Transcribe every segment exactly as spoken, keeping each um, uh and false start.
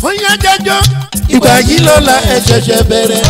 Bóyá jẹjọ́ ìgbà yìí lọ́la ẹ ṣẹ̀ṣẹ̀ bẹ̀rẹ̀.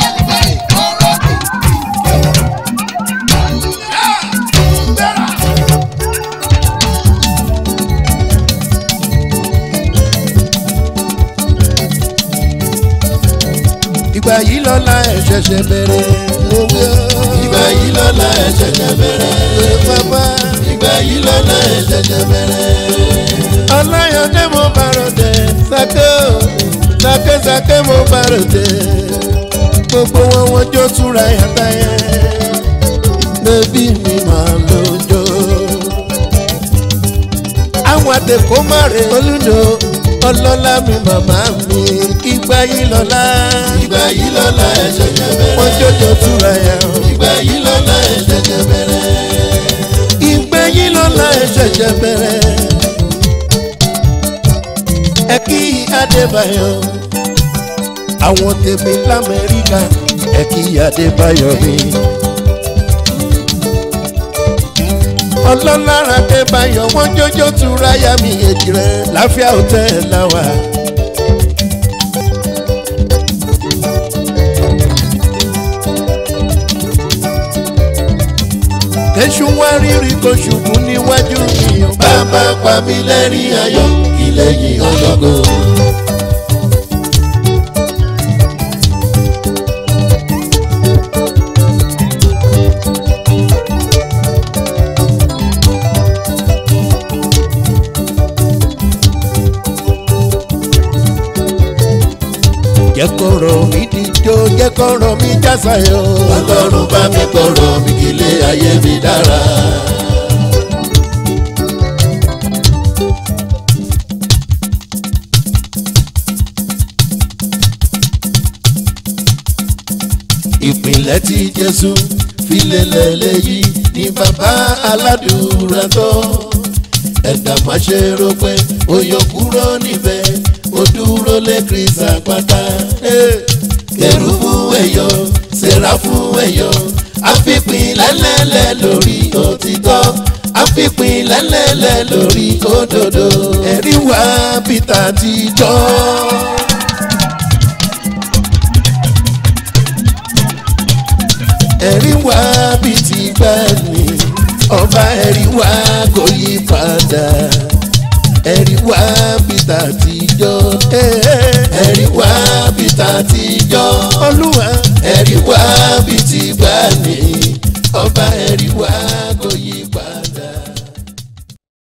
Ìgbà yìí lọ́la ẹ ṣẹ̀ṣẹ̀ bẹ̀rẹ̀. Ìgbà yìí lọ́la ẹ ṣẹ̀ṣẹ̀ bẹ̀rẹ̀. Bàbá ìgbà yìí lọ́la ẹ ṣẹ̀ṣẹ̀ bẹ̀rẹ̀. Ọláyọ̀dé mo bá ròde Sake Sake Sake mo bá ròde. Gbogbo wọn wọn jó túra yàtá yẹn. Bébí mi máa lọ jó. Àwọn àtẹ̀kọ́ máa rè olúdo. Ọlọ́lá mi màmá mi. Ìgbà yìí lọ́la. Ìgbà yìí lọ́la ẹ ṣẹ̀ṣẹ̀ bẹ̀rẹ̀. Wọ́n jójó túra yà. Ìgbà yìí lọ́la ẹ ṣẹ̀ṣẹ̀ bẹ̀rẹ̀. Ìgbà yìí lọ́la ẹ ṣẹ̀ṣẹ̀ bẹ̀rẹ̀. Ẹ kí Adébáyọ̀. Àwọn tèmi l'Amẹ́ríkà. Ẹ kí Adébáyọ̀ mi. Ọlọ́lá Adébáyọ̀ wọ́n jójó túra yà mí èjì rẹ̀ láfíà hòtẹ́ẹ̀lì láwà. Èṣù wá rírí kò ṣubú níwájú mi. Bàbá pa mí lẹ́rìn ayọ̀ kí lẹ́yìn ọlọ́gọ́. Jẹ́ kọ́rọ̀ mi dijó, jẹ́ kọ́rọ̀ mi jásayọ̀. Ọlọ́run bá mi kọ́rọ̀ mi kí ilé ayé mi dára. Ìpìlẹ̀ tí Jésù fi lélẹ̀ léyìí ni bàbá aládùúrà tó. Ẹ̀dá má ṣe rò pé ó yọ kúrò níbẹ̀. Ó dúró lé Kristi àpáta. Kérúbù ẹ̀yọ̀, Séráfù ẹ̀yọ̀. Àfipín lẹ́lẹ́lẹ́ lórí òtítọ́. Àfipín lẹ́lẹ́lẹ́ lórí òdodo. Ẹ̀rí wá Pítà ti jọ́. Ẹ̀rí wá bí ti gbà ní. Ọba ẹ̀rí wá kò yí padà. Ẹ̀rí wá Pítà àtijọ́. Ẹ̀rí wá Pítà àtijọ́. Olúwa ẹ̀rí wá bí ti gbà ní. Ọba ẹ̀rí wá.